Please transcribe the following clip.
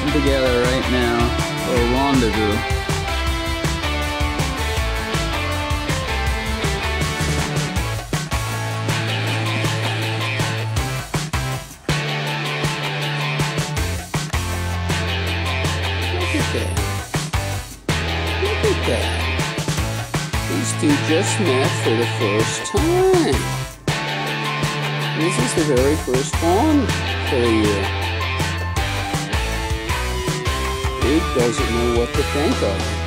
getting together right now for a rendezvous. Look at that. Look at that. These two just met for the first time. This is the very first one for the year. Big doesn't know what to think of.